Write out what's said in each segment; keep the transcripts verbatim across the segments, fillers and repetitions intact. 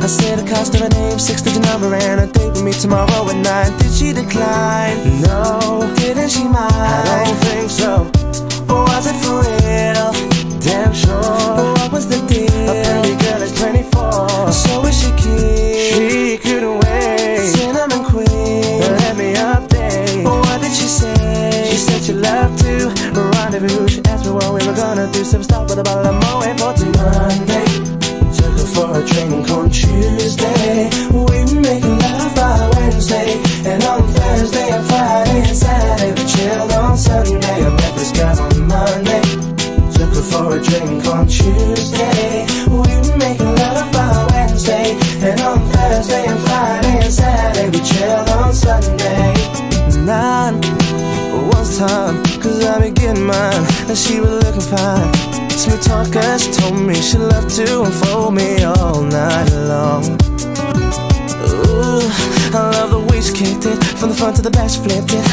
said the cost of her name, six-digit number, and a date with me tomorrow at nine. Did she decline? No. Didn't she mind? I don't think so. Or was it for real? Damn sure. What was the deal? A pretty girl is twenty-four, so is she keen? She couldn't wait. Cinnamon queen, let me update. What did she say? She said she loved to rendezvous. She asked me what we were gonna do. Some stop with a bottle of Moet for two. Monday, took her for a drink on Tuesday. We were making love by Wednesday, and on Thursday and Friday and Saturday we chilled on Sunday. I met this guy on Monday, took her for a drink on Tuesday. We were making love by Wednesday, and on Thursday and Friday and Saturday we chilled on Sunday. Nine was time, cause I been getting mine, and she was looking fine. Smooth talker, she told me she loved to unfold me all night long. Ooh, I love the way she kicked it, from the front to the back she flipped it.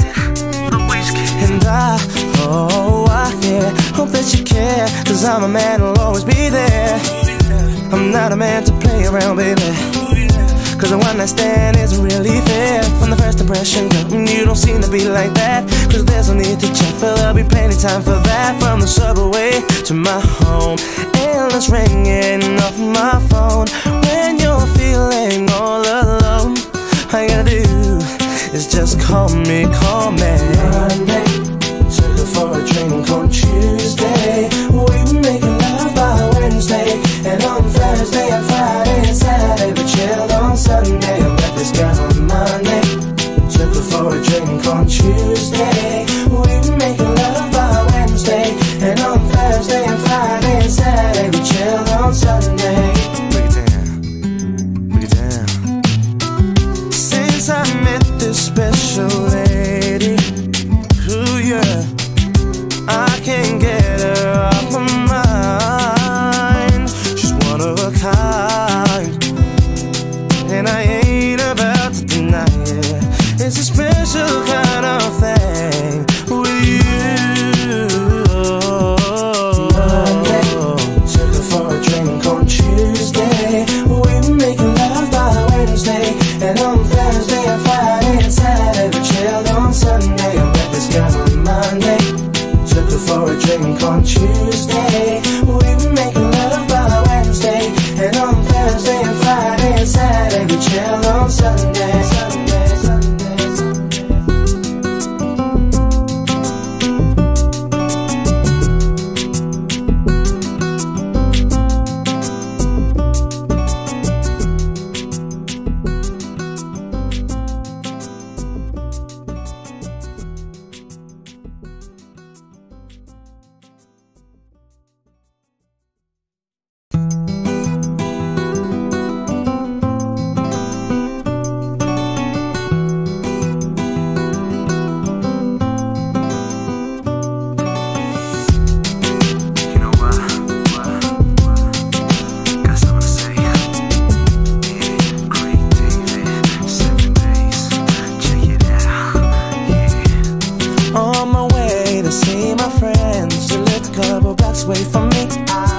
And I, oh I, yeah, hope that you care, cause I'm a man who'll always be there. I'm not a man to play around, baby, cause a one night stand isn't really fair. From the first impression, girl, you don't seem to be like that, cause there's no need to check, for there'll be plenty time for that. From the subway to my home, endless ringing off my phone. When you're feeling all alone, all you gotta do is just call me, call me. Monday, took her for a drink on Tuesday. We were making love by Wednesday, and on Thursday and Friday and Saturday we chilled on Sunday. I met this guy on Monday, took her for a drink on Tuesday. We were making love by Wednesday, and on Thursday and Friday and Saturday we chilled on Sunday. Break it down, break it down. Since I met this special lady, ooh yeah, I can't get her off my mind. She's one of a kind, and I ain't about to deny it. It's a special kind of thing with you. Monday, took her for a drink on Tuesday. We were making love by Wednesday, and on Thursday and Friday and Saturday we chilled on Sunday. I met this guy on Monday, took her for a drink on Tuesday. We were making love by Wednesday, and on Thursday and Friday and Saturday we chilled on Sunday. Sunday, Sunday, Sunday. Away from me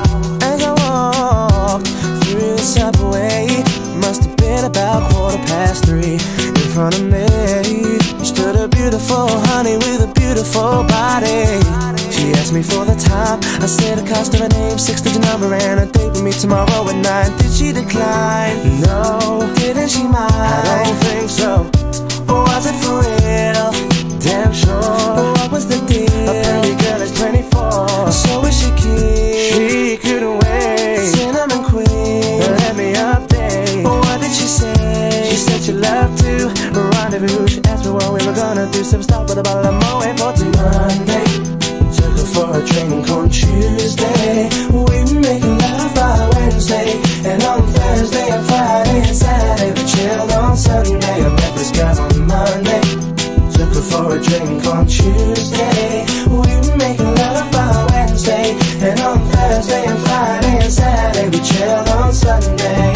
as I walked through the subway. Must have been about quarter past three. In front of me stood a beautiful honey with a beautiful body. She asked me for the time, I said the cost of her name, six-digit number, and a date with me tomorrow at nine. Did she decline? No. Didn't she mind? I don't think so. Or was it for real? Damn sure. What was the deal? A pretty girl is twenty-four, so is she keen? She couldn't wait. Cinnamon queen, let me update. What did she say? She said she loved to rendezvous. She asked me what we were gonna do. Some stop with a bottle of Moet for two. Monday, took her for a drink on Tuesday. We were making love by Wednesday, and on Thursday and Friday and Saturday we chilled on Sunday. I met this guy on Monday, took her for a drink on Tuesday. We were making love by Wednesday, and on Thursday and Friday and Saturday we chilled on Sunday.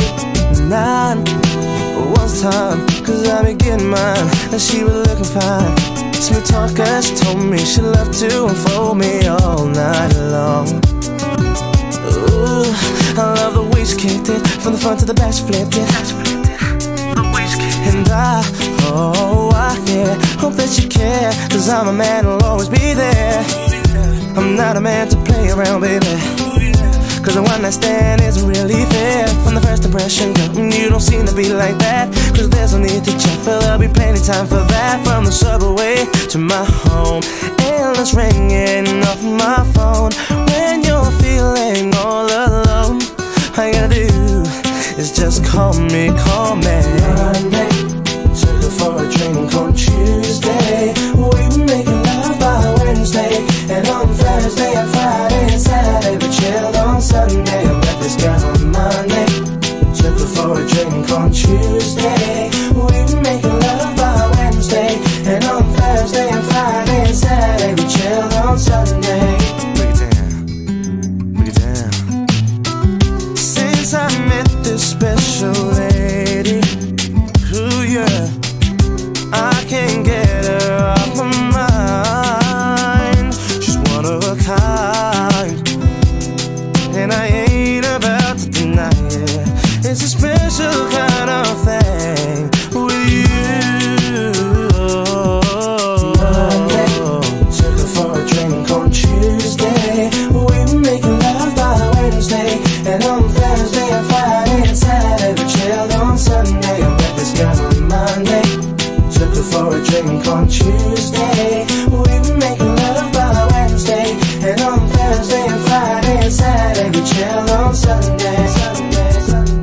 Nine was time, cause I been getting mine, and she was looking fine. Smooth talker, she told me she loved to unfold me all night long. Ooh, I love the way she kicked it. From the front to the back, she flipped it. And I, oh, I, yeah, hope that you care, cause I'm a man who'll always be there. I'm not a man to play around, baby, cause a one night stand isn't really fair. From the first impression, girl, you don't seem to be like that, cause there's no need to check, for there'll be plenty time for that. From the subway to my home, endless ringing off my phone. When you're feeling all alone, all you gotta do is just call me, call me. Monday, took her for a drink on Tuesday. We were making love by Wednesday, and on Thursday and Friday and Saturday we chilled on Sunday. I met this girl on Monday, took her for a drink on Tuesday. We were making love by Wednesday, and on Thursday and Friday and Saturday we chilled on Sunday. Break it down, break it down. Since I met this special lady, ooh yeah, I can't get her off my mind. She's one of a kind, and I ain't about to deny it. It's a special kind of thing with you. Monday, took her for a drink on Tuesday. We were making love by Wednesday, and on Thursday and Friday and Saturday we chilled on Sunday. I met this girl on Monday, took her for a drink on Tuesday. We were making love by Wednesday, and on Thursday and Friday and Saturday we chilled on Sunday. Sunday, Sunday.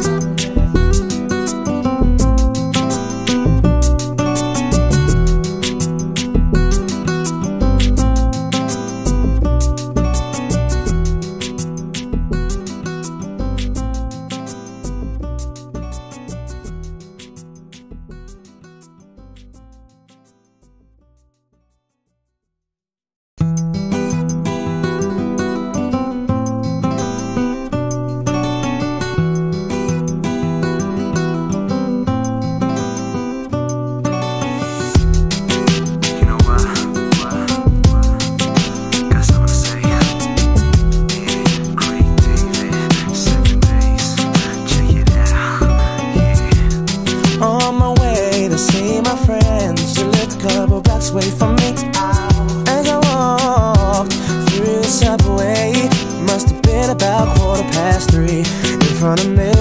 Away from me as I walked through the subway. Must have been about quarter past three. In front of me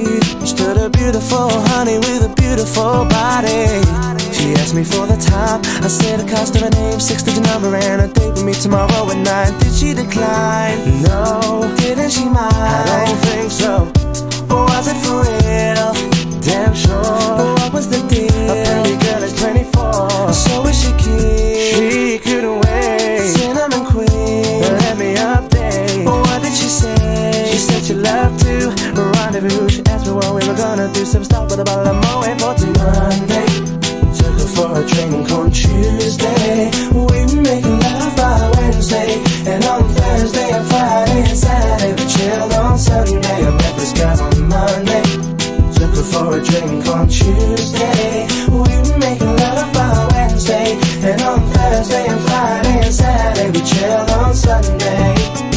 stood a beautiful honey with a beautiful body. She asked me for the time. I said the cost of her name, six-digit number, and a date with me tomorrow at nine. Did she decline? No. Didn't she mind? I don't think so. Was it for real? Damn sure. What was the deal? A pretty girl is twenty-four, so is she keen? She couldn't wait. Cinnamon queen, let me update. What did she say? She said she loved to rendezvous. She asked me what we were gonna do. Some stop with a bottle of Moet for two. Monday, took her for a drink on Tuesday. We were making love by Wednesday, and on Thursday and Friday and Saturday we chilled on Sunday. I met this girl on Monday, took her for a drink on Tuesday. We were making love by Wednesday, and on Thursday and Friday and Saturday we chilled on Sunday.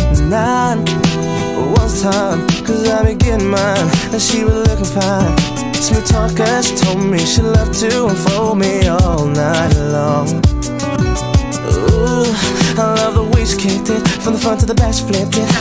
Nine was time, cause I been getting mine, and she was looking fine. Smooth talker, she told me she loved to unfold me all night long. Ooh, I love the way she kicked it. From the front to the back, she flipped it.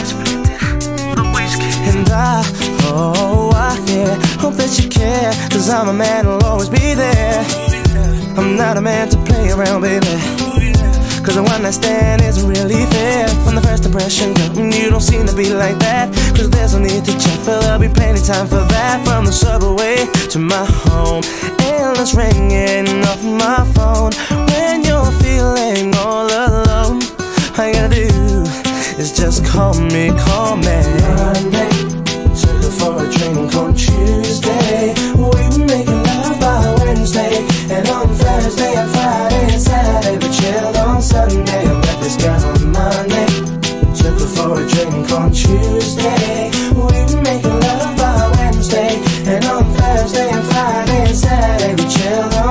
And I, oh, I, yeah, hope that you care, cause I'm a man who'll always be there. I'm not a man to play around, baby, cause a one night stand isn't really fair. From the first impression, girl, you don't seem to be like that, cause there's no need to check, for there'll be plenty time for that. From the subway to my home, endless ringing off my phone. When you're feeling all alone, all you gotta do is just call me, call me. Monday, took her for a drink on Tuesday. We were making love by Wednesday, and on Thursday and Friday and Saturday we chilled on Sunday. I met this girl on Monday, took her for a drink on Tuesday. We were making love by Wednesday, and on Thursday and Friday and Saturday we chilled on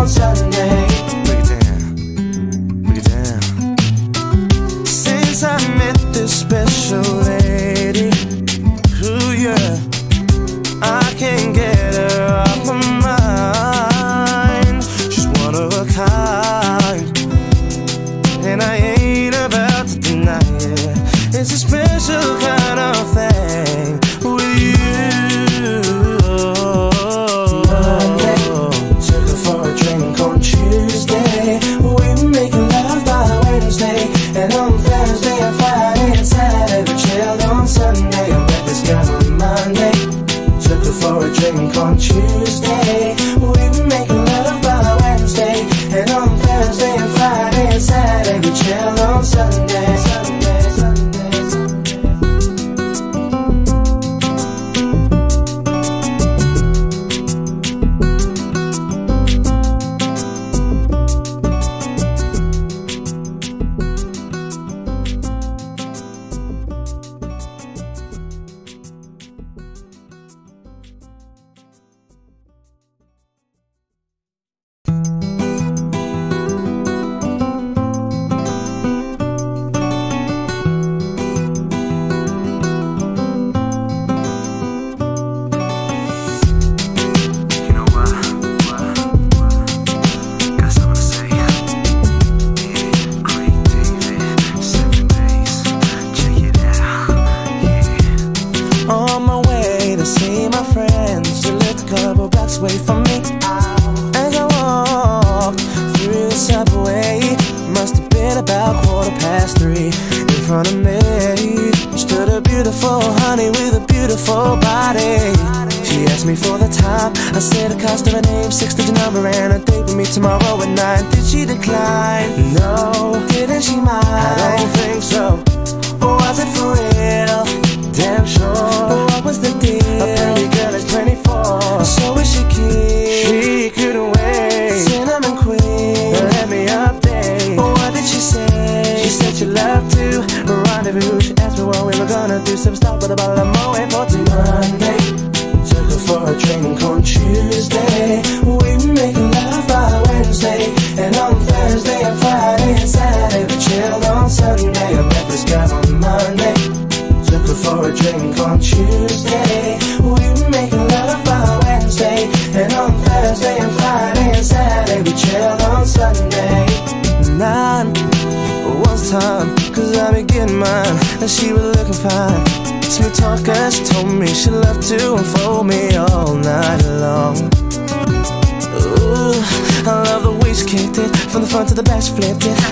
past three. In front of me stood a beautiful honey with a beautiful body. She asked me for the time. I said the cost of a name, six-digit number, and a date with me tomorrow at nine. Did she decline? No. Didn't she mind? I don't think so. Was it for real? Damn sure. What was the deal? A pretty girl is twenty-four, so is she keen? She couldn't wait. Cinnamon queen, let me update. What did she say? She said she loved to rendezvous. She asked me what we were gonna do. Some stop with a bottle of Moet for Monday. Took her for a drink on Tuesday. We were making love by Wednesday, and on Thursday and Friday and Saturday we chilled on Sunday. I met this guy on Monday. Took her for a drink on Tuesday. We were making love by Wednesday, and on Thursday and Friday and Saturday we chilled on Sunday. Nine was time, cause I be getting mine, and she was looking fine. Smooth talker, she told me she loved to unfold me all night long. Ooh, I love the way she kicked it, from the front to the back she flipped it.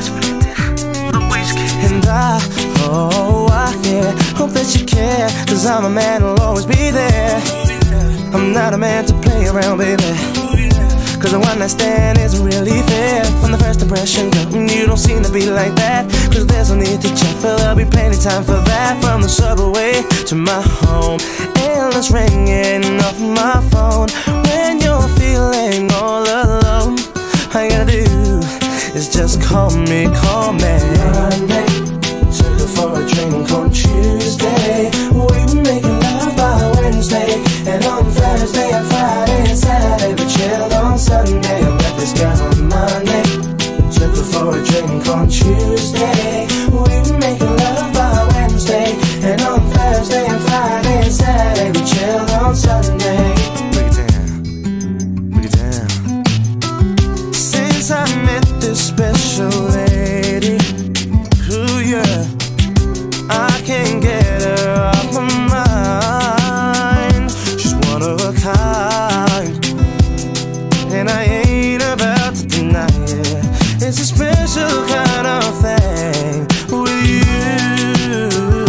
And I, oh I, yeah, hope that you care, cause I'm a man who'll always be there. I'm not a man to play around, baby, cause a one-night stand isn't really fair. From the first impression, girl, you don't seem to be like that, cause there's no need to check, for there'll be plenty time for that. From the subway to my home, endless ringing off my phone. When you're feeling all alone, all you gotta do is just call me, call me. Monday, took her for a drink on Tuesday. We were making love by Wednesday, and on Thursday and Friday and Saturday we chilled on Sunday. I met this guy on Monday. Took her for a drink on Tuesday. We were making love by Wednesday, and on Thursday and Friday and Saturday we chilled on Sunday. Break it down, break it down. Since I met this special lady, ooh yeah, I can't get her off my mind. She's one of a kind, and I ain't about to deny it. It's a special kind of thing with you.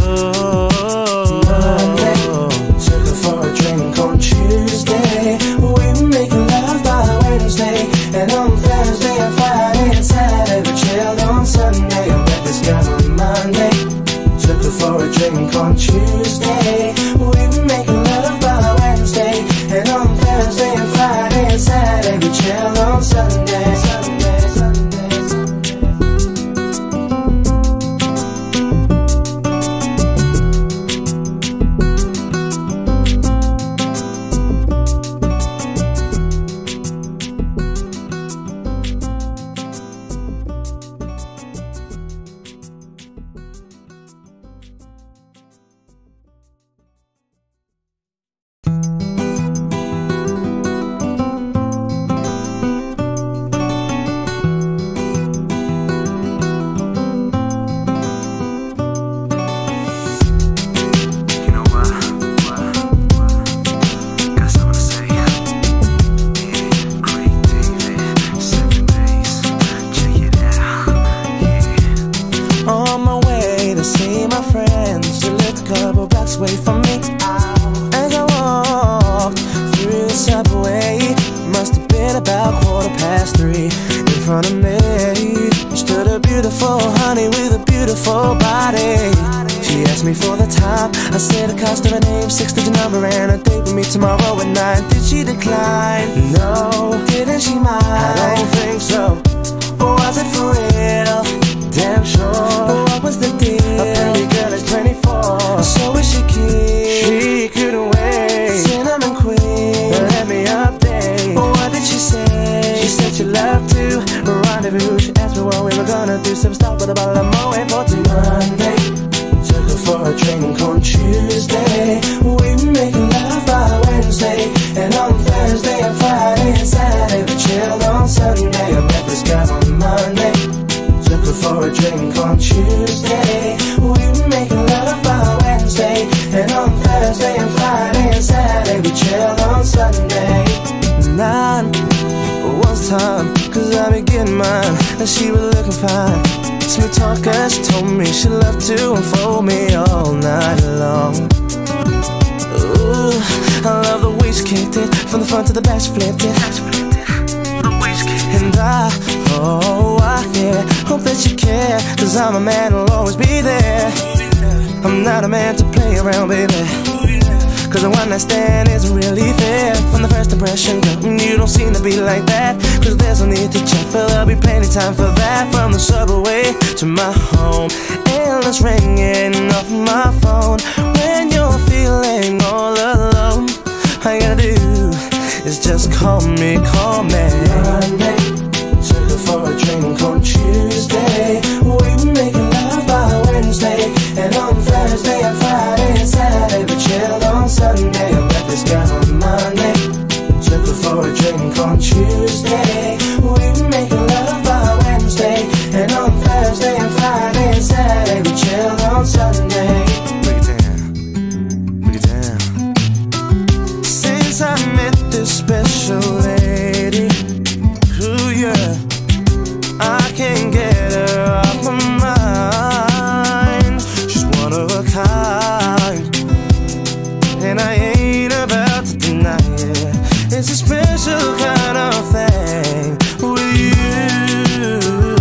Monday, took her for a drink on Tuesday. We were making love by Wednesday, and on Thursday and Friday and Saturday we chilled on Sunday. I met this guy on Monday. Took her for a drink on Tuesday. We were making love by Wednesday, and on Thursday and Friday and Saturday we chilled on Sunday. Sunday, Sunday. Away from me as I walked through the subway. Must have been about quarter past three. In front of me stood a beautiful honey with a beautiful body. She asked me for the time. I said the cost of a name, six-digit number, and a date with me tomorrow at nine. Did she decline? No. Didn't she mind? I don't think so. Was it for real? Damn sure. What was the deal? A pretty girl is twenty-four, so is she keen? She couldn't wait. Cinnamon queen, let me update. What did she say? She said she loved to rendezvous. She asked me what we were gonna do. Some stop with a bottle of Moet for Monday. Took her for a drink on Tuesday. We were making love by Wednesday, and on Thursday and Friday and Saturday we chilled on Sunday. I met this guy on Monday. Took her for a drink on Tuesday. We were making love by Wednesday, and on Thursday and Friday and Saturday we chilled on Sunday. Nine was time, cause I be getting mine, and she was looking fine. Smooth talker, she told me she loved to unfold me all night long. Ooh, I love the way she kicked it, from the front to the back she flipped it. And I, oh, I, yeah, hope that you care, cause I'm a man who'll always be there. I'm not a man to play around, baby, cause a one night stand isn't really fair. From the first impression, girl, you don't seem to be like that, cause there's no need to check, for there'll be plenty time for that. From the subway to my home, endless ringing off my phone. When you're feeling all alone, all you gotta do is just call me, call me. Monday, took her for a drink on Tuesday. We were making love by Wednesday, and on Thursday and Friday and Saturday we chilled on Sunday. I met this girl on Monday, took her for a drink on Tuesday. We were making love by Wednesday, and on Thursday and Friday and Saturday we chilled on Sunday. Break it down, break it down. Since I met this special lady, ooh yeah, I can't get her off my mind. She's one of a kind, and I ain't about to deny it. It's a special kind of thing with you.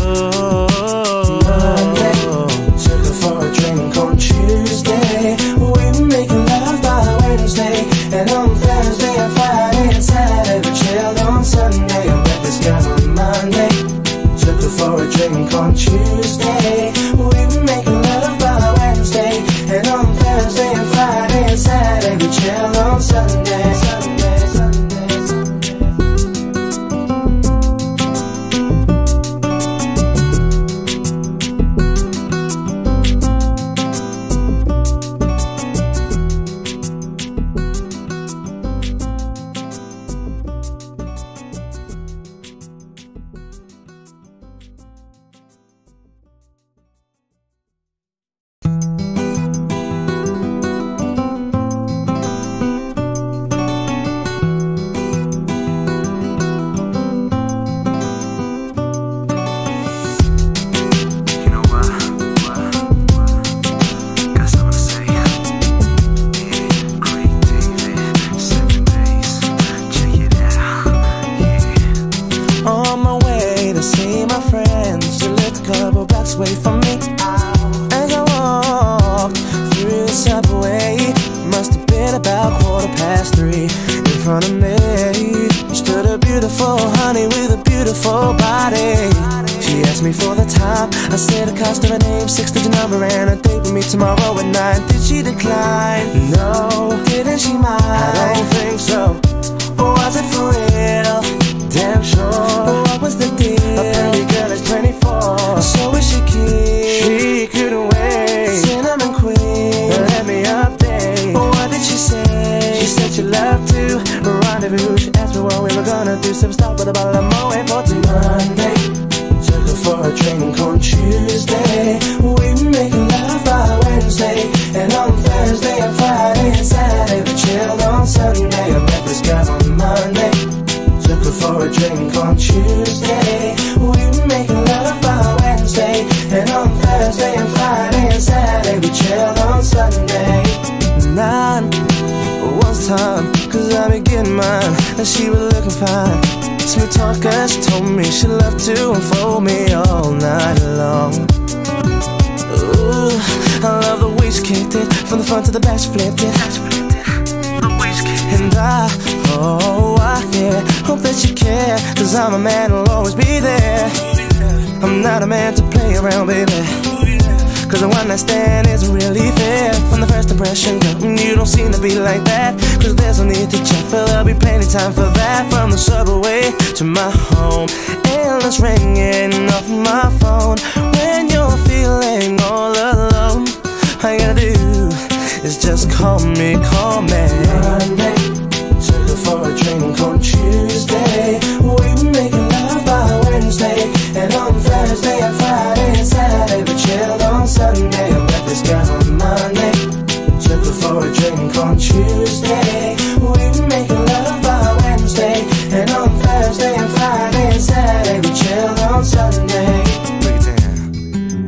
Monday, took her for a drink on Tuesday. We were making love by Wednesday, and on Thursday and Friday and Saturday we chilled on Sunday. I met this girl on Monday, took her for a drink on Tuesday. We were making love by Wednesday, and on Thursday and Friday and Saturday we chilled on Sunday. Sunday, Sunday, Sunday. Away from me as I walked through the subway. Must have been about quarter past three. In front of me stood a beautiful honey with a beautiful body. She asked me for the time. I said the cost of her name, six-digit number, and a date with me tomorrow at nine. Did she decline? No. Didn't she mind? I don't think so. Or was it for real? Damn sure. What was the deal? A pretty girl is twenty-four, so is she cute? She couldn't wait. Cinnamon queen, let me update. What did she say? She said she loved to rendezvous. She asked me what we were gonna do. Some stop with a bottle of Moet for two. Monday, took her for a drink on Tuesday. We were making love by Wednesday, and on Thursday and Friday and Saturday we chilled on Sunday. I met this girl on Monday, took her for a drink on Tuesday. We were making love by Wednesday, and on Thursday and Friday and Saturday we chilled on Sunday. Nine was time, cause I been getting mine, and she was looking fine. Smooth talker, she told me she loved to unfold me all night long. Ooh, I love the way she kicked it, from the front to the back she flipped it. And I, oh, I, yeah, hope that you care, cause I'm a man who'll always be there. I'm not a man to play around, baby, cause a one night stand isn't really fair. From the first impression, girl, you don't seem to be like that, cause there's no need to check, for there'll be plenty time for that. From the subway to my home, endless ringing off my phone. When you're feeling all alone, all you gotta do is just call me, call me. Monday, took her for a drink on Tuesday. We were making love by Wednesday, and on Thursday and Friday and Saturday we chilled on Sunday. I met this girl on Monday, took her for a drink on Tuesday. We were making love by Wednesday, and on Thursday and Friday and Saturday we chilled on Sunday. Break it down,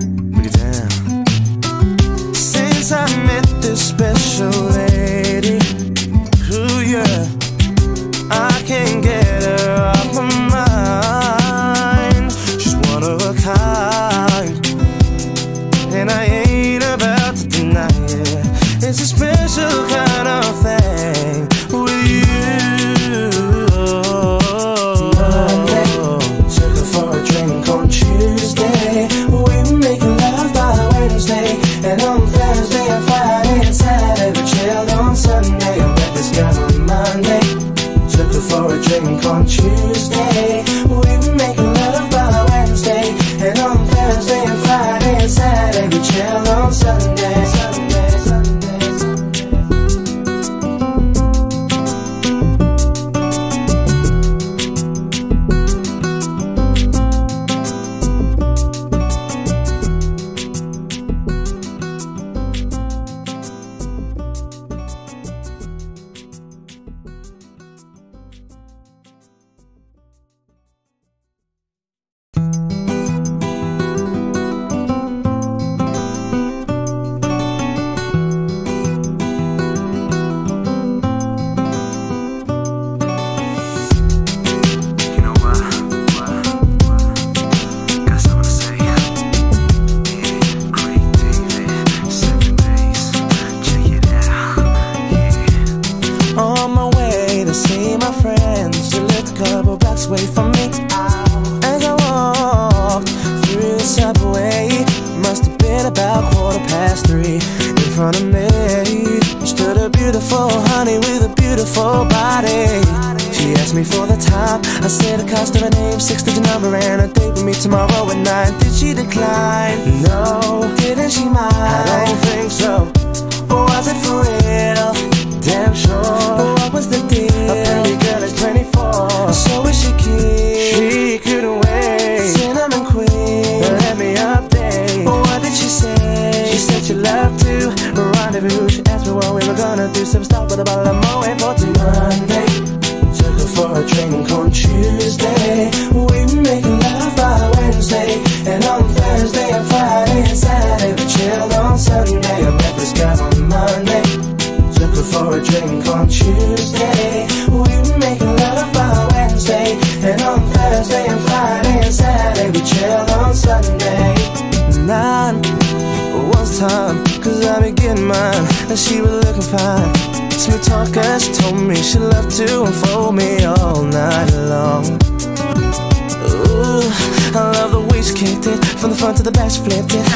the subway. Must have been about quarter past three. In front of me stood a beautiful honey with a beautiful body. She asked me for the time. I said the cost of her name, six-digit number, and a date with me tomorrow at nine. Did she decline? No. Didn't she mind? I don't think so. Was it for real? Damn sure. What was the deal? A pretty girl is twenty-four. So is she keen? She couldn't wait. Cinnamon queen, let me update. What did she say? She said she loved to rendezvous. She asked me what we were gonna do. Some stop with a bottle of Moet for Monday. Took her for a drink on Tuesday. We were making love by Wednesday. And on Thursday and Friday and Saturday we chilled on Sunday. I met this guy on Monday. Took her for a drink on Tuesday. We were making love by Wednesday. And on Thursday and Friday and Saturday we chilled on Sunday. Nine was time, cause I be getting mine. And she was looking fine. Smooth talker, she told me she loved to unfold me all night long. Ooh, I love the way she kicked it. From the front to the back she flipped it.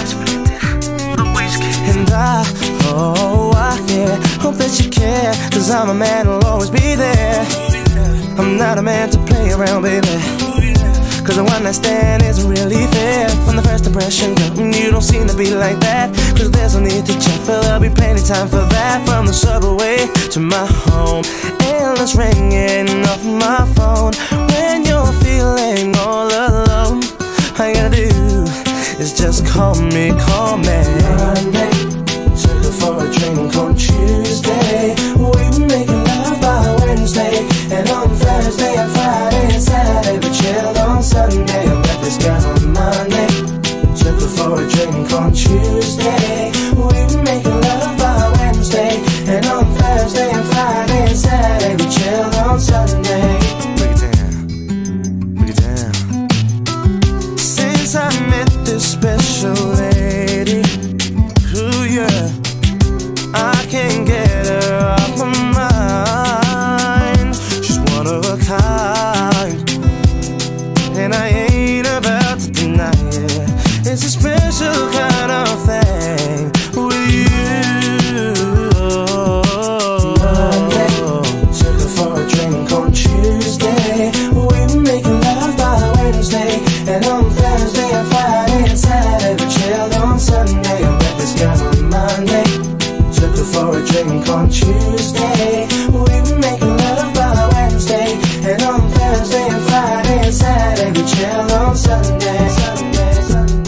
And I, oh I, yeah, hope that you care. Cause I'm a man who'll always be there. I'm not a man to play around, baby. Cause a one night stand isn't really fair. From the first impression, girl, you don't seem to be like that. Cause there's no need to check, for there'll be plenty time for that. From the subway to my home, endless ringing off my phone. When you're feeling all alone, all you gotta do is just call me, call me. Monday, took her for a drink on Tuesday. We were making love by Wednesday. And on Thursday and Friday and Saturday we chilled on Sunday. I met this guy on Monday. Took her for a drink on Tuesday. We were making love by Wednesday. And on Thursday and Friday and Saturday we chilled on Sunday. Break it down, break it down. Since I met this special lady, ooh yeah, I can't get her off my mind. She's one of a kind, and I ain't about to deny it. It's a special kind of thing with you. Monday, took her for a drink on Tuesday. We were making love by Wednesday. And on Thursday and Friday and Saturday we chilled on Sunday. I met this guy on Monday. Took her for a drink on Tuesday. We were making love by Wednesday. And on Thursday and Friday and Saturday we chilled on Sunday. Sunday, Sunday, Sunday.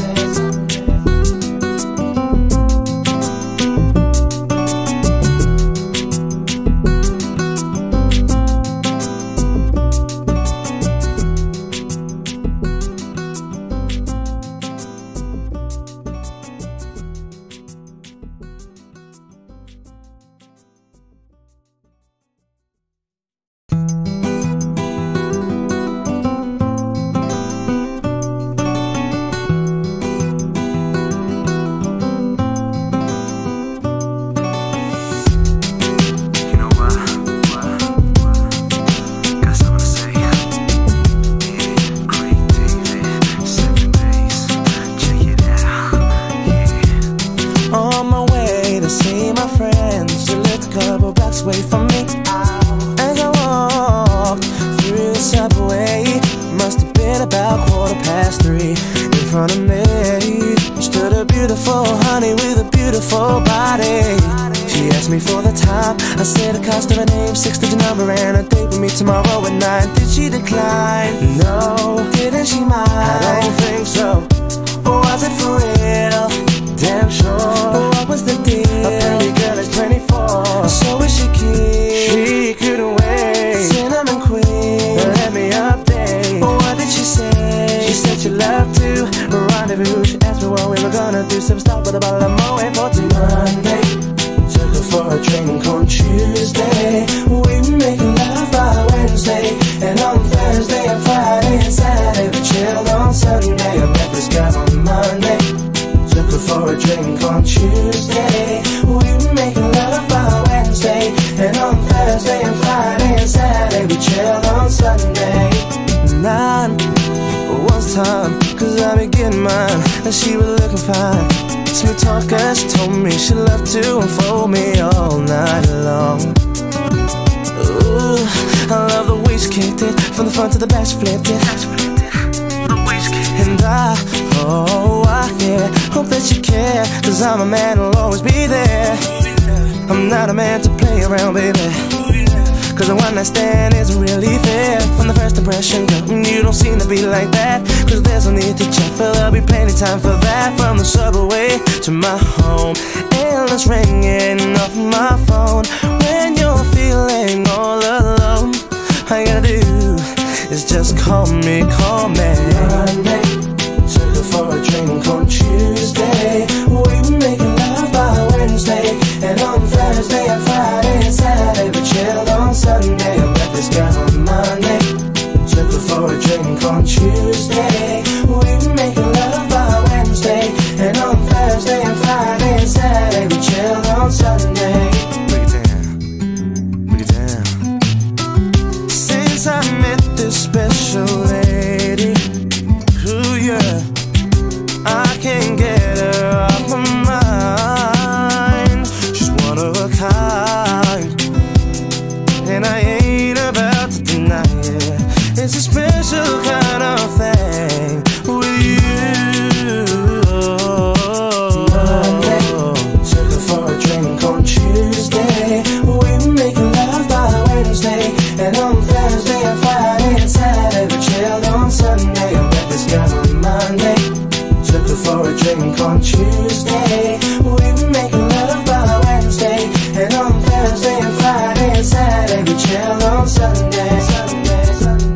Away from me as I walked through the subway. Must have been about quarter past three. In front of me stood a beautiful honey with a beautiful body. She asked me for the time. I said the cost of her name, six-digit number, and a date with me tomorrow at nine. Did she decline? No. Didn't she mind? I don't think so. Was it for real? Damn sure. What was the deal? A pretty girl is twenty-four. So is she keen? She couldn't wait. Cinnamon queen, let me update. What did she say? She said she loved to rendezvous. She asked me what we were gonna do. Some stop with a bottle of Moet for Monday. Took her for a drink on Tuesday. We were making love by Wednesday. And on Thursday and Friday one time, cause I be getting mine, and she was looking fine. Smooth talker, she told me she loved to unfold me all night long. Ooh, I love the way she kicked it, from the front to the back she flipped it. And I, oh I, yeah, hope that you care, cause I'm a man who'll always be there. I'm not a man to play around, baby, cause a one night stand isn't really fair. From the first impression, girl, you don't seem to be like that, cause there's no need to check, for there'll be plenty time for that. From the subway to my home, endless ringing off my phone. When you're feeling all alone, all you gotta do is just call me, call me. Monday, took her for a drink on Tuesday. We were making love by Wednesday, and on Thursday and Friday and Saturday we chilled on Sunday. I met this girl on Monday, took her for a drink on Tuesday. We were making love by Wednesday, and on Thursday and Friday and Saturday we chilled on Sunday. Break it down, break it down. Since I met this special lady, ooh yeah, I can't get her off my mind. She's one of a kind, and I ain't about to deny it. It's a special kind of thing with you. Monday, took her for a drink on Tuesday. We were making love by Wednesday, and on Thursday and Friday and Saturday we chilled on Sunday. I met this girl on Monday, took her for a drink on Tuesday. We were making love by Wednesday, and on Thursday and Friday and Saturday we chilled on Sunday. Sunday, Sunday.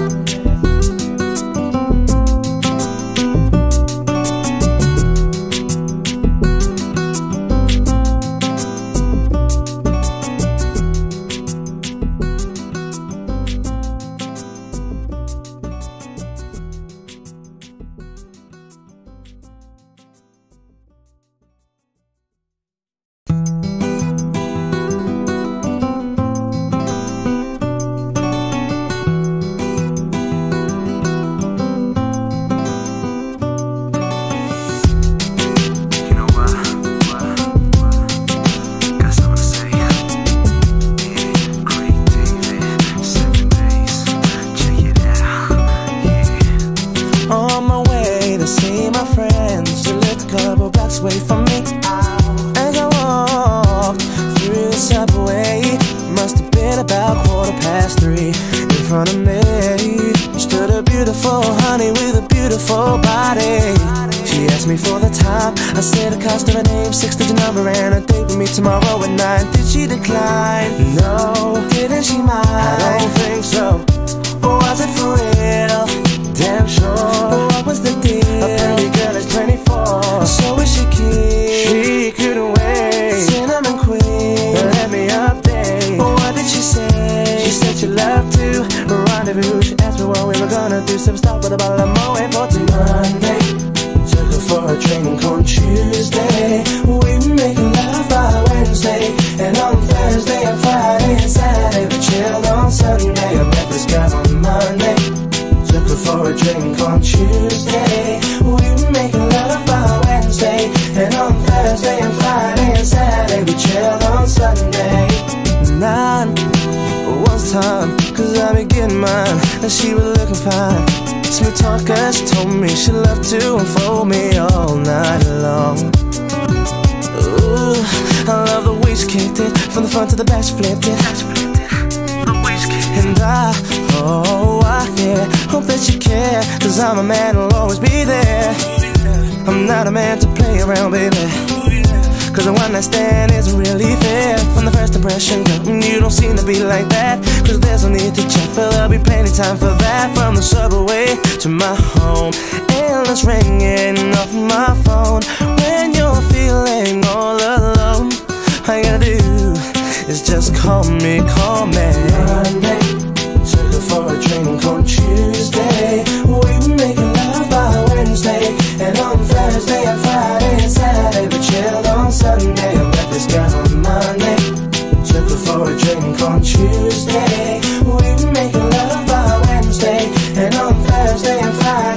Away from me as I walked through the subway. Must have been about quarter past three. In front of me stood a beautiful honey with a beautiful body. She asked me for the time. I said the cost of her name, six-digit number, and a date with me tomorrow at nine. Did she decline? No. Didn't she mind? I don't think so. Or was it for real? Damn sure. What was the deal? A pretty girl is twenty-four, so is she cute? She couldn't wait. Cinnamon queen, let me update. What did she say? She said she loved to rendezvous. She asked me what we were gonna do. Some stop with a bottle of Moet for two. Monday, took her for a drink on Tuesday. We were making love by Wednesday, and on Thursday and Friday and Saturday we chilled on Sunday. I met this girl on Monday, took her for a drink on Tuesday. We were making love by Wednesday, and on Thursday and Friday and Saturday we chilled on Sunday. Nine was time, cause I be getting mine, and she was looking fine. Smooth talker, she told me she loved to unfold me all night long. Ooh, I love the way she kicked it, from the front to the back she flipped it. And I, oh I, yeah, hope that you care, cause I'm a man who'll always be there. I'm not a man to play around, baby, cause a one night stand isn't really fair. From the first impression, girl, you don't seem to be like that, cause there's no need to check, for there'll be plenty time for that. From the subway to my home, endless ringing off my phone. When you're feeling all alone, all you gotta do is just call me, call me. Monday, took her for a drink on Tuesday. We were making love by Wednesday, and on Thursday and Friday and Saturday we chilled on Sunday. I met this girl on Monday, took her for a drink on Tuesday. We were making love by Wednesday, and on Thursday and Friday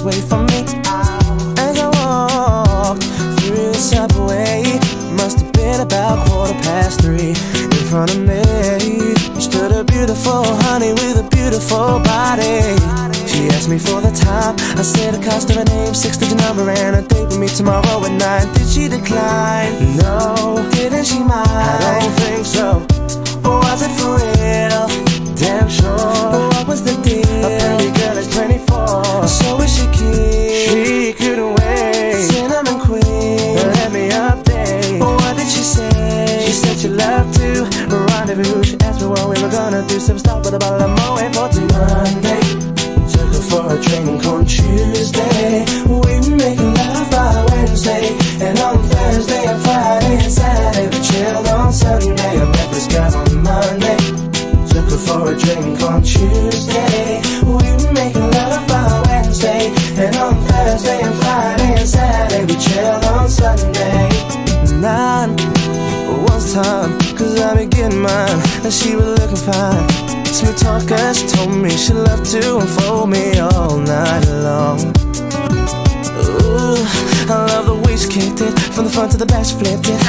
away from me. As I walked through the subway, must have been about quarter past three. In front of me stood a beautiful honey with a beautiful body. She asked me for the time. I said the cost of her name, six-digit number, and a date with me tomorrow at nine. Did she decline? No. Didn't she mind? I don't think so. Was it for real? Damn sure. What was the deal? A pretty girl is twenty-four, so is she keen? She couldn't wait. Cinnamon queen, let me update. What did she say? She said she loved to rendezvous. She asked me what we were gonna do. Some stop with a bottle of Moet for till Monday. Took her for a drink on Tuesday. We were making love by Wednesday, and on Thursday and Friday and Saturday we chilled on Sunday. I met this guy on Monday. Took her for a drink on Tuesday. We were making love by Wednesday, and on Thursday and Friday and Saturday we chilled on Sunday. Nine was time, cause I be getting mine, and she was looking fine. Smooth talker, she told me she loved to unfold me all night long. Ooh, I love the way she kicked it, from the front to the back she flipped it.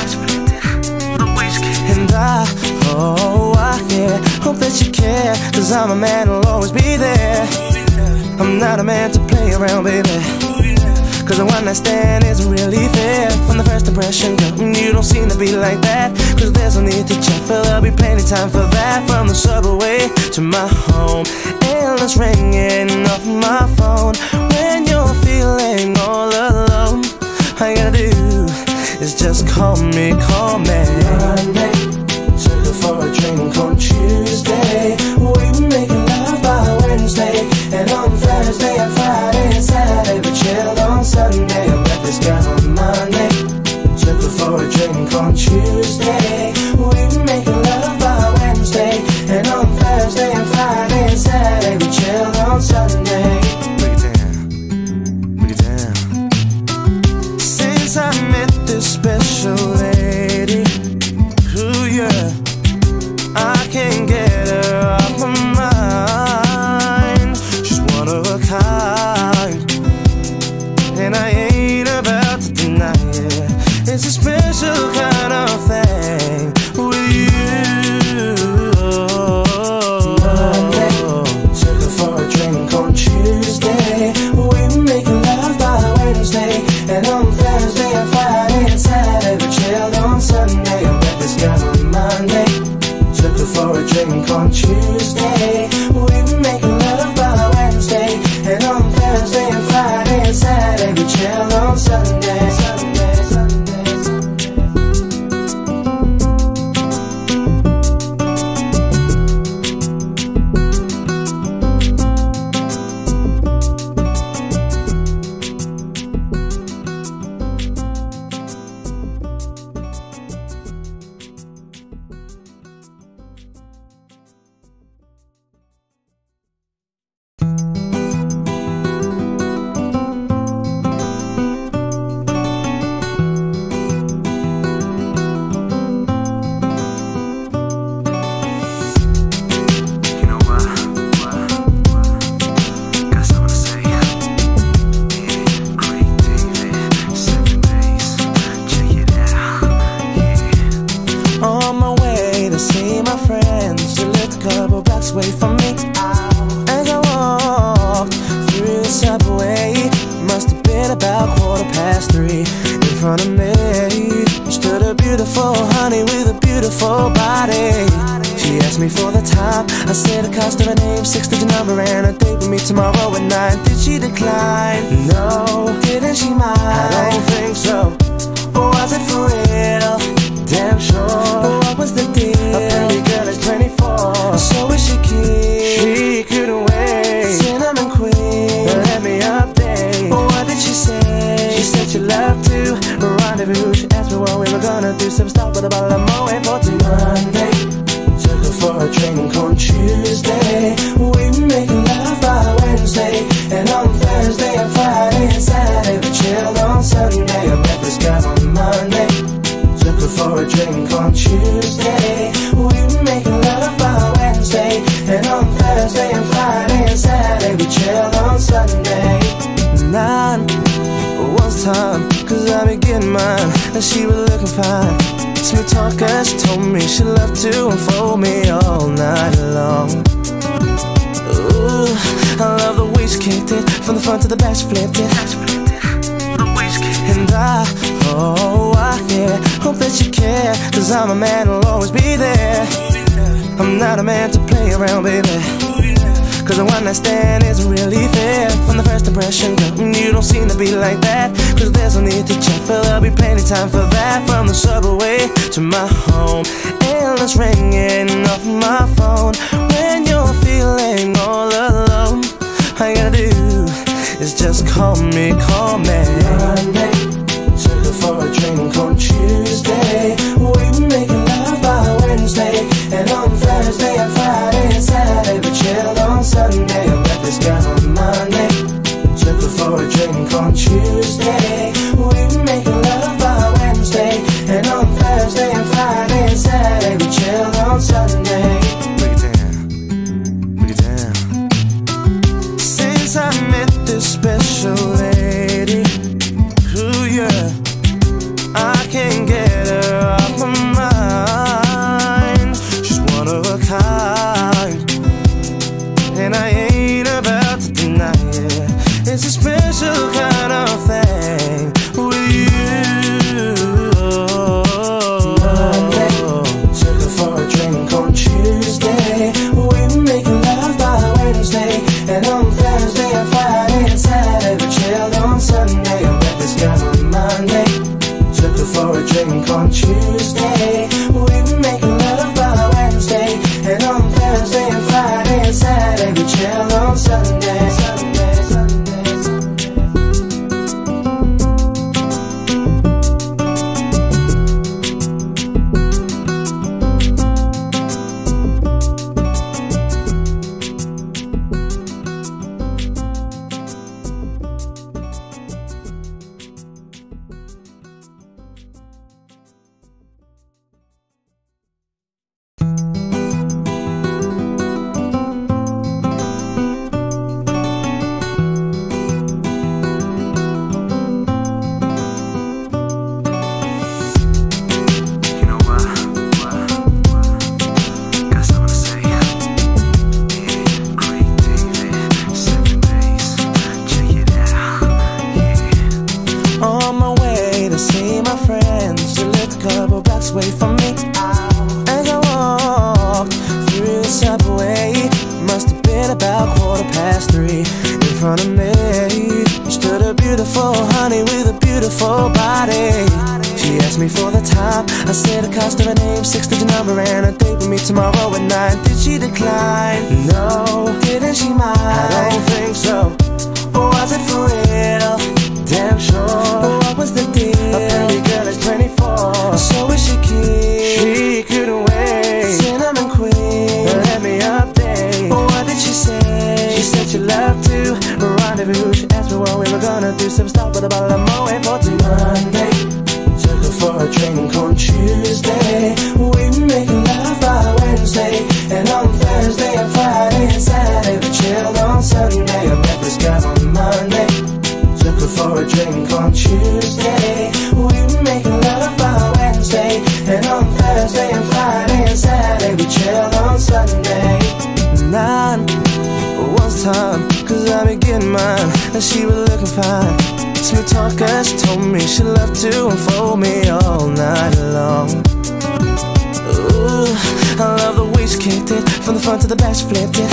And I, oh I, yeah, hope that you care, cause I'm a man who'll always be there. I'm not a man to play around, baby, cause a one night stand isn't really fair. From the first impression, girl, you don't seem to be like that. Cause there's no need to check, for there'll be plenty time for that. From the subway to my home, endless ringing off my phone. When you're feeling all alone, all you gotta do is just call me, call me. Monday, took her for a drink on Tuesday. We were making love by Wednesday, and on Thursday and Friday and Saturday we chilled on Sunday. I met this guy on Monday. Took her for a drink on Tuesday. We were making love by Wednesday, and on Thursday and Friday and Saturday we chilled on Sunday. Break it down, break it down. Since I met this special lady, ooh yeah, I can't get her off my mind. She's one of a kind, and I ain't about to deny it. It's a special kind of thing with you. Monday, took her for a drink on Tuesday. We were making love by Wednesday, and on Thursday and Friday and Saturday we chilled on Sunday. I met this guy on Monday. Took her for a drink on Tuesday. We were making love by Wednesday, and on Thursday and Friday and Saturday we chilled on Sunday. Sunday, Sunday. Away from me. As I walked through the subway, must have been about quarter past three. In front of me stood a beautiful honey with a beautiful body. She asked me for the time. I said the cost of her name, six-digit number, and a date with me tomorrow at nine. Did she decline? No. Didn't she mind? I don't think so. Was it for real? Damn sure. What was the deal? A pretty girl is twenty-four, so is she keen? She couldn't wait. Cinnamon queen, let me update. What did she say? She said she loved to rendezvous. She asked me what we were gonna do. Some stop with a bottle of Moet for till Monday. Took her for a drink on Tuesday. We were making love by Wednesday, and on Thursday and Friday and Saturday we chilled on Sunday. I met this guy on Monday. Took her for a drink on Tuesday. We were making love by Wednesday, and on Thursday and Friday and Saturday we chilled on Sunday. getting mine, and she was looking fine. Smooth talker, she told me she loved to unfold me all night long. Ooh, I love the way she kicked it, from the front to the back she flipped it. And I, oh, I, yeah, hope that you care, cause I'm a man who'll always be there. I'm not a man to play around, baby, cause a one night stand isn't really fair. From the first impression, girl, you don't seem to be like that, cause there's no need to check, for there'll be plenty time for that. From the subway to my home, endless ringing off my phone. When you're feeling all alone, all you gotta do is just call me, call me. Monday, took her for a drink on Tuesday. We were making love by Wednesday, and on Thursday and Friday and Saturday we chilled on Sunday. I met this girl on Monday, took her for a drink on Tuesday. We were making love by Wednesday, and on Thursday and Friday and Saturday we chilled on Sunday. Break it down, break it down. Since I met this special lady, ooh yeah, I can't get her off my mind. She's one of a kind, and I ain't about to deny it. It's a special kind of thing with you. Monday, took her for a drink on Tuesday. We were making love by Wednesday, and on Thursday and Friday and Saturday we chilled on Sunday. I met this girl on Monday, took her for a drink on Tuesday. We were making love by Wednesday, and on Thursday and Friday and Saturday we chilled on Sunday. Sunday, Sunday, Sunday. Away from me as I walked through the subway. Must have been about quarter past three. In front of me stood a beautiful honey with a beautiful body. She asked me for the time. I said the cost of her name, six-digit number, and a date with me tomorrow at nine. Did she decline? No. Didn't she mind? I don't think so. Was it for real? Damn sure. What was the deal? A pretty girl is twenty-four, so is she keen? She couldn't wait. Cinnamon queen, let me update. What did she say? She said she loved to rendezvous. She asked me what we were gonna do. Some stop with a bottle of Moet for two. Monday, took her for a drink on Tuesday. We were making love by Wednesday, and on Thursday and Friday and Saturday we chilled on Sunday. I met this girl on Monday, took her for a drink on Tuesday. We were making love by Wednesday, and on Thursday and Friday and Saturday we chilled on Sunday. Nine was time, cause I be getting mine, and she was looking fine. Smooth talker, she told me she loved to unfold me all night long. Ooh, I love the way she kicked it, from the front to the back she flipped it.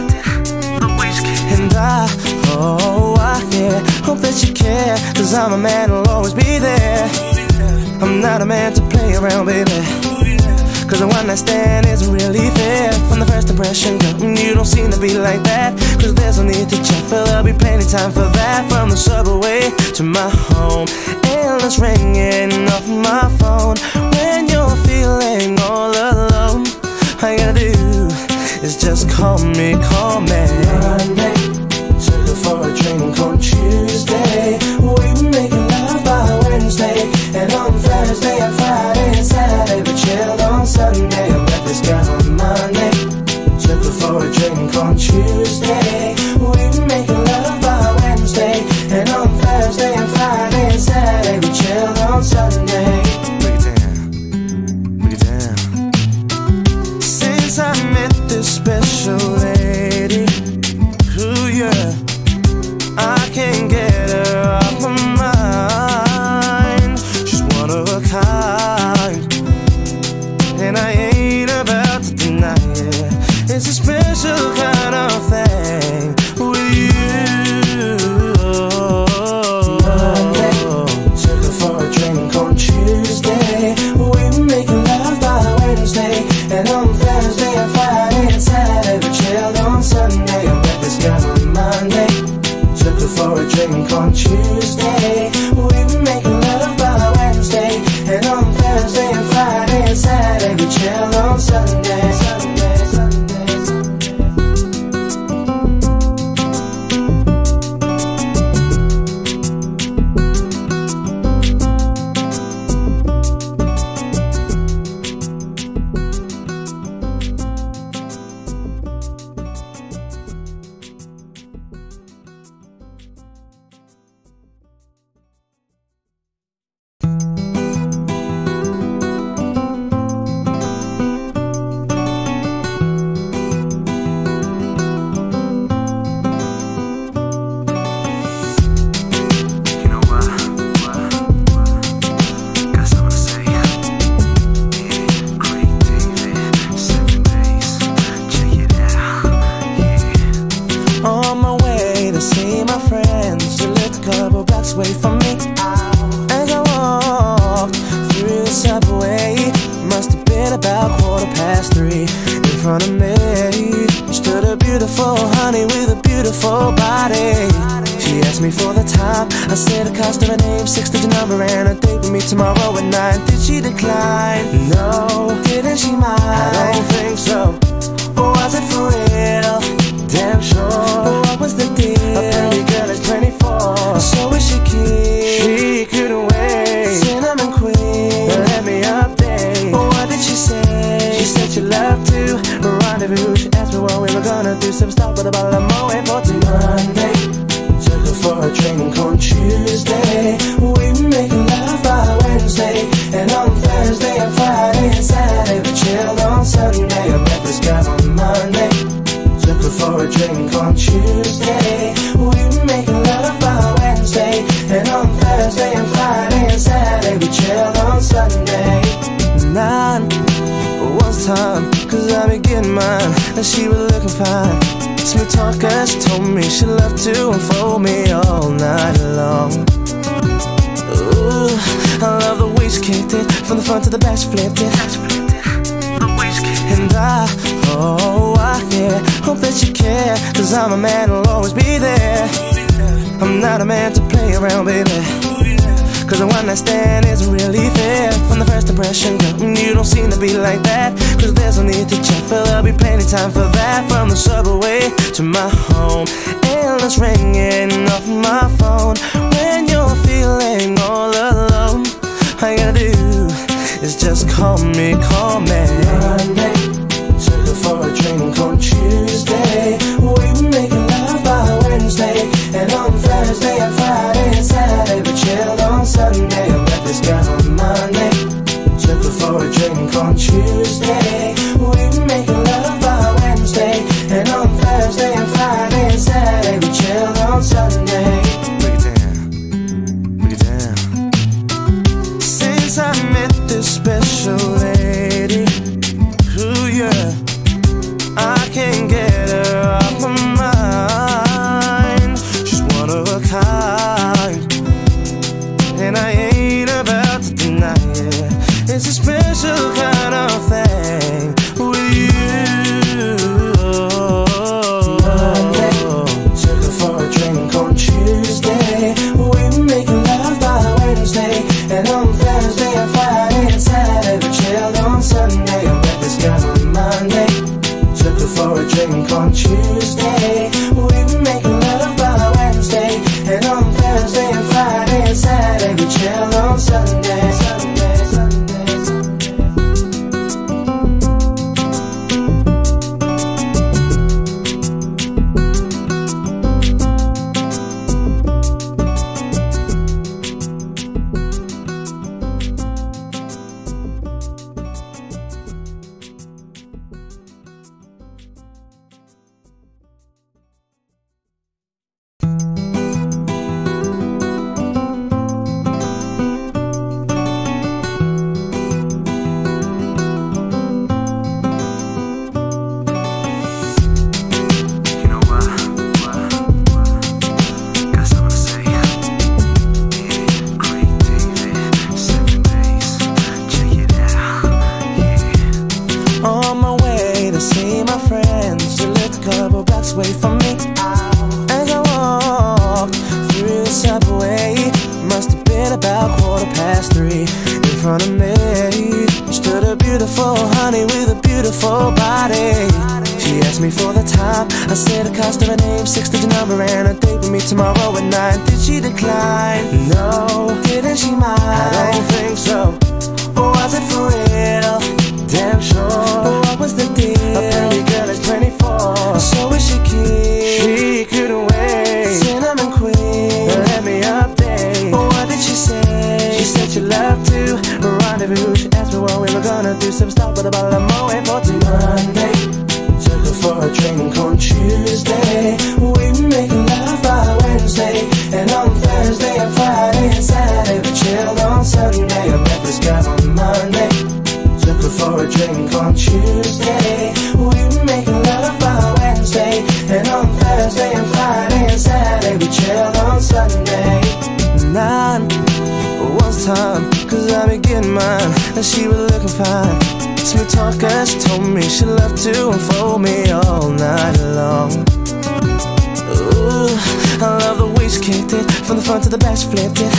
And I, oh, I, yeah, hope that you care, cause I'm a man who'll always be there. I'm not a man to play around, baby, cause a one night stand isn't really fair. From the first impression, girl, you don't seem to be like that, cause there's no need to check, for there'll be plenty time for that. From the subway to my home, endless ringing off my phone. When you're feeling all alone, all you gotta do is just call me, call me. Monday, took her for a drink on Tuesday. We were making love by Wednesday, and on Thursday and Friday and Saturday we chilled on Sunday. I met this girl on Monday, took her for a drink on Tuesday. We were making love by Wednesday, and on on Thursday and Friday and Saturday we chilled on Sunday. Break it down, break it down. Since I met this special lady, ooh yeah, I can't get her off my mind. She's one of a kind, and I ain't about to deny it. It's a special kind of thing with you. Monday, took her for a drink on Tuesday. We were making love by Wednesday, and on Thursday and Friday and Saturday we chilled on Sunday. I met this girl on Monday, took her for a drink on Tuesday. We were making love by Wednesday, and on Thursday and Friday and Saturday we chilled on Sunday. Sunday, Sunday. Away from me as I walked through the subway. Must have been about quarter past three. In front of me stood a beautiful honey with a beautiful body. She asked me for the time. I said the cost of her name, six-digit number, and a date with me tomorrow at nine. Did she decline? No. Didn't she mind? I don't think so. Was it for real? Damn sure. What was the deal? A pretty girl is twenty-four, so is she cute? She couldn't wait. Cinnamon queen, let me update. What did she say? She said she loved to rendezvous. She asked me what we were gonna do. Some stop with a bottle of Moet for two. Monday, took her for a drink on Tuesday. We were making love by Wednesday, and on Thursday and Friday and Saturday we chilled on Sunday. I met this guy on Monday, took her for a drink on Tuesday. We were making love by Wednesday, and on Thursday and Friday and Saturday we chilled on Sunday. Nine was time, cause I be getting mine, and she was looking fine. Smooth talker, she told me she loved to unfold me all night long. Ooh, I love the way she kicked it, from the front to the back she flipped it. And I, oh, I, yeah, hope that you care, cause I'm a man who'll always be there. I'm not a man to play around, baby, cause a one night stand isn't really fair. From the first impression, girl, you don't seem to be like that, cause there's no need to check, for there'll be plenty time for that. From the subway to my home, endless ringing off my phone. When you're feeling all alone, all you gotta do is just call me, call me. Monday, took her for a drink on Tuesday. We were making love by Wednesday, and on Thursday and Friday and Saturday we chilled on Sunday. I met this guy on Monday, took her for a drink on Tuesday. We were making love by Wednesday, and on Thursday and Friday and Saturday we chilled on Sunday. Break it down, break it down. Since I met this special lady, ooh yeah, I can't get her off my mind. She's one of a kind, and I ain't about to deny it. It's a special kind of thing with you. Monday, took her for a drink on Tuesday. We were making love by Wednesday, and on Thursday and Friday and Saturday we chilled on Sunday. I met this guy on Monday, took her for a drink on Tuesday. We were making love by Wednesday, and on Thursday and Friday and Saturday we chilled on Sunday. Sunday, Sunday, Sunday. past three. In front of me stood a beautiful honey with a beautiful body. She asked me for the time. I said the cost of her name, six-digit number, and a date with me tomorrow at nine. Did she decline? No. Didn't she mind? I don't think so. Was it for real? Damn sure. What was the deal? A pretty girl is twenty-four, so is she keen? She couldn't wait. Cinnamon queen, let me update. What did she say? She said she loved to rendezvous. She asked me what we were gonna do. Some stop with a bottle of Moet for till Monday. Took her for a drink on Tuesday. We were making love by Wednesday, and on Thursday and Friday and Saturday we chilled on Sunday. I met this girl on Monday. Took her for a drink on Tuesday. We were making love by Wednesday, and on Thursday and Friday and Saturday we chilled on Sunday. Nine was time, cause I be getting mine, and she was looking fine. Smooth talker, she told me she loved to unfold me all night long. Ooh, I love the way she kicked it, from the front to the back she flipped it.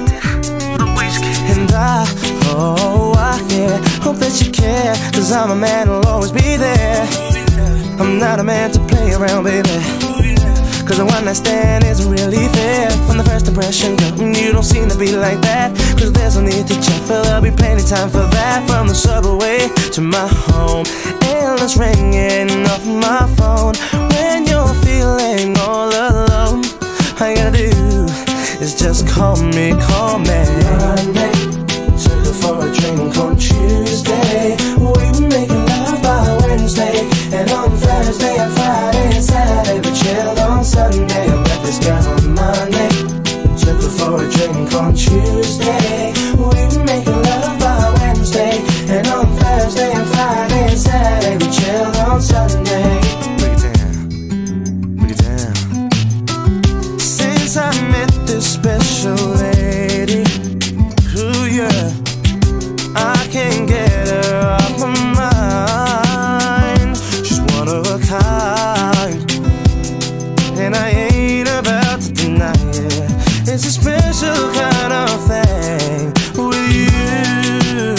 And I, oh, I, yeah, hope that you care, cause I'm a man who'll always be there. I'm not a man to play around, baby, cause a one night stand isn't really fair. From the first impression, girl, you don't seem to be like that, cause there's no need to check, for there'll be plenty time for that. From the subway to my home, endless ringing off my phone. When you're feeling all alone, all you gotta do is just call me, call me. Monday, took her for a drink on Tuesday. We were making love by Wednesday, and on Thursday and Friday and Saturday we chilled on Sunday. I met this girl on Monday. Took her for a drink on Tuesday. We were making love by Wednesday, and on Thursday and Friday and Saturday we chilled on Sunday. Break it down, break it down. Since I met this special lady, ooh yeah, I can't get her off my mind. She's one of a kind, and I ain't about to deny it. It's a special kind of thing with you.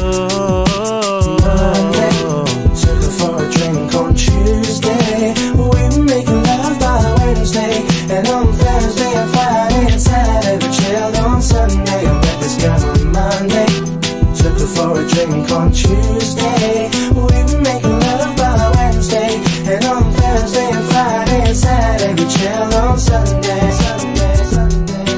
Monday, took her for a drink on Tuesday. We were making love by Wednesday, and on Thursday and Friday and Saturday we chilled on Sunday. I met this girl on Monday. Took her for a drink on Tuesday. We were making love by Wednesday, and on Thursday and Friday and Saturday we chilled on Sunday. Sunday, Sunday.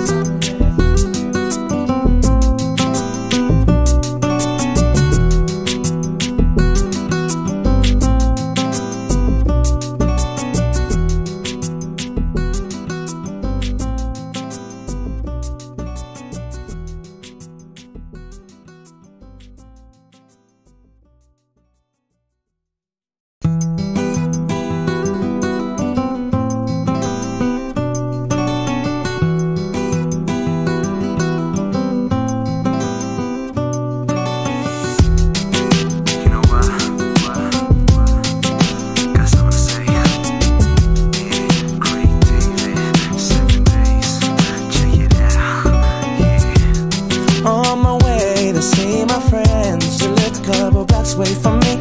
Away from me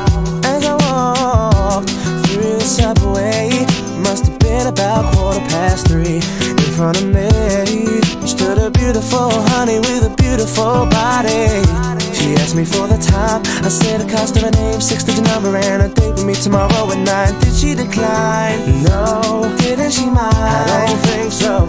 as I walked through the subway. Must have been about quarter past three. In front of me stood a beautiful honey with a beautiful body. She asked me for the time. I said the cost of her name, six-digit number, and a date with me tomorrow at nine. Did she decline? No. Didn't she mind? I don't think so.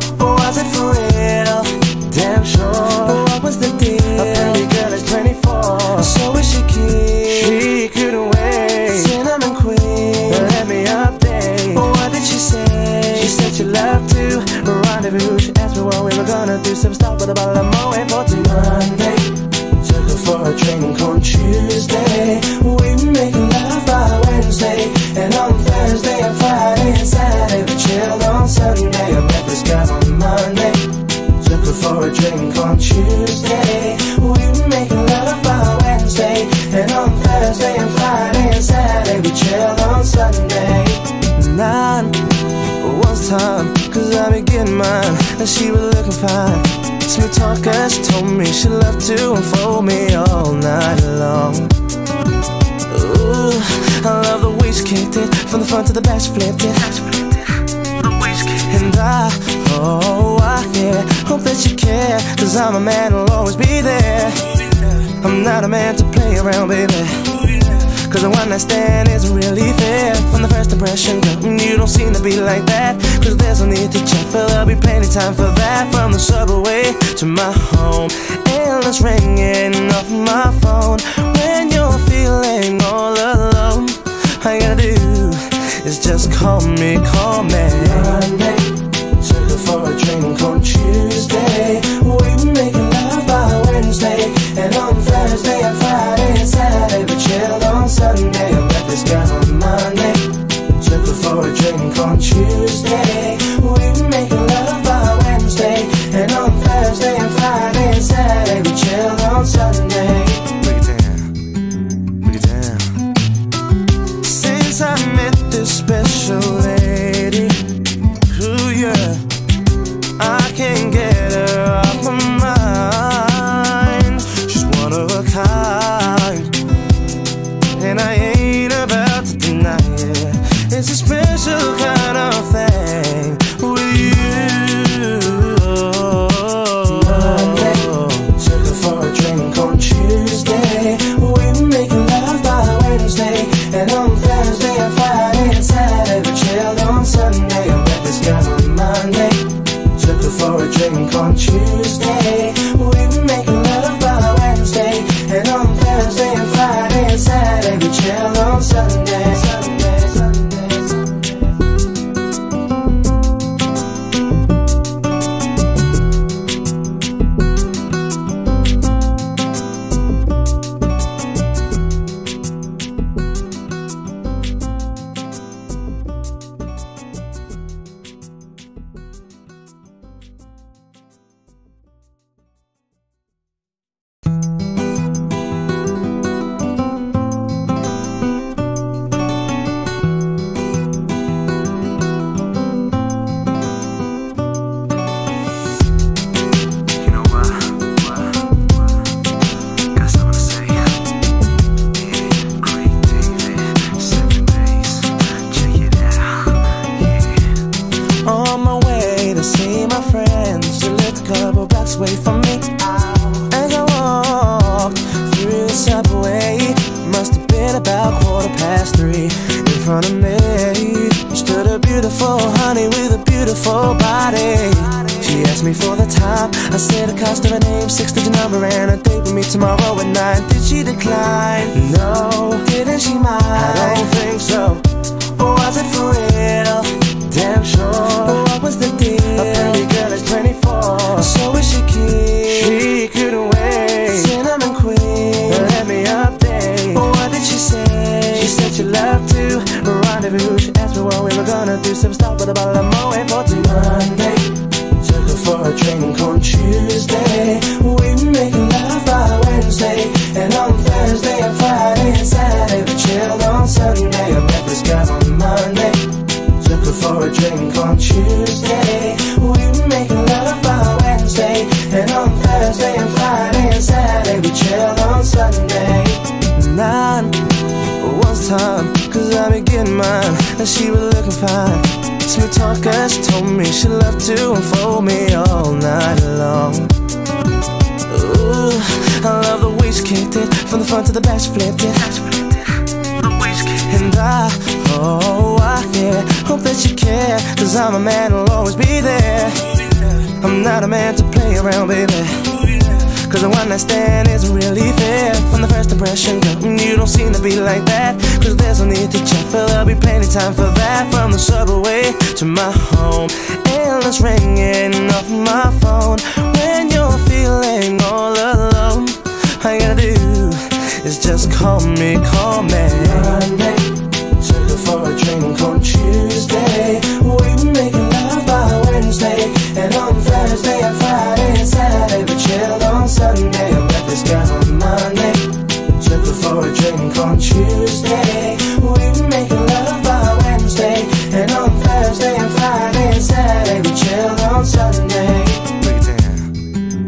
Was it for real? Damn sure. What was the deal? A pretty girl is twenty-four, so is she keen? She couldn't wait. Cinnamon queen, let me update. What did she say? She said she loved to rendezvous. She asked me what we were gonna do. Some stop with a bottle of Moet for till Monday. Took her for a drink on Tuesday. We were making love by Wednesday, and on Thursday and Friday and Saturday we chilled on Sunday. I met this girl on Monday. Took her for a drink on Tuesday. We were making love by Wednesday, and on Thursday and Friday and Saturday we chilled on Sunday. Nine was time, cause I be getting mine, and she was looking fine. Smooth talker, she told me she loved to unfold me all night long. Ooh, I love the way she kicked it, from the front to the back she flipped it. And I, oh, I, yeah, hope that you care, cause I'm a man who'll always be there. I'm not a man to play around, baby, cause a one night stand isn't really fair. From the first impression, girl, you don't seem to be like that, cause there's no need to check, for there'll be plenty time for that. From the subway to my home, endless ringing off my phone. When you're feeling all alone, all you gotta do is just call me, call me. Monday, took her for a drink on Tuesday. We were making love by Wednesday, and on Thursday and Friday and Saturday we chilled on Sunday. I met this girl on Monday, took her for a drink on Tuesday. We were making love by Wednesday, and on Thursday and Friday and Saturday we chilled on Sunday. Break it down, break it down. Since I met this special lady, ooh yeah, I can't get her off my mind. She's one of a kind, and I ain't about to deny it. It's a special kind of thing with you. Monday, took her for a drink on Tuesday. We were making love by Wednesday, and on Thursday and Friday and Saturday we chilled on Sunday. I met this girl on Monday, took her for a drink on Tuesday. We were making love by Wednesday, and on Thursday and Friday and Saturday we chilled on Sunday. Sunday, Sunday, away from me. As I walked through the subway, must have been about quarter past three. In front of me stood a beautiful honey with a beautiful body. She asked me for the time, I said the cost of her name, six-digit number, and a date with me tomorrow at nine. Did she decline? No. Didn't she mind? I don't think so. Was it for real? Damn sure. What was the deal? A pretty girl is twenty-four, so is she keen? She couldn't wait. Cinnamon queen, let me update. What did she say? She said she loved to rendezvous. She asked me what we were gonna do. Some stop with a bottle of Moet for two. Monday, took her for a drink on Tuesday. We were making love by Wednesday, and on Thursday and Friday and Saturday we chilled on Sunday. I met this girl on Monday, took her for a drink on Tuesday. We were making love by Wednesday, and on Thursday and Friday and Saturday we chilled on Sunday. Nine was time, cause I be getting mine, and she was looking fine. Smooth talker, she told me she loved to unfold me all night long. Ooh, I love the way she kicked it, from the front to the back she flipped it. And I, oh, I, yeah, hope that you care, cause I'm a man who'll always be there. I'm not a man to play around, baby, cause a one night stand isn't really fair. From the first impression, girl, you don't seem to be like that, cause there's no need to check, for there'll be plenty time for that. From the subway to my home, endless ringing off my phone. When you're feeling all alone, all you gotta do is just call me, call me. Monday, took her for a drink on Tuesday. We were making love by Wednesday, and on Thursday and Friday and Saturday we chilled on Sunday. I met this girl on Monday, took her for a drink on Tuesday. We were making love by Wednesday, and on Thursday and Friday and Saturday we chilled on Sunday. Break it down,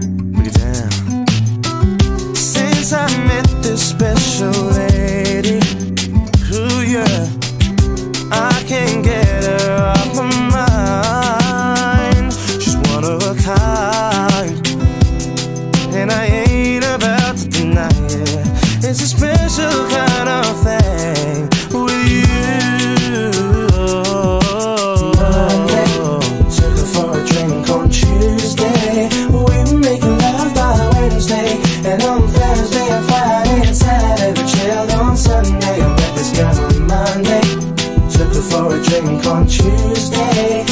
think on Tuesday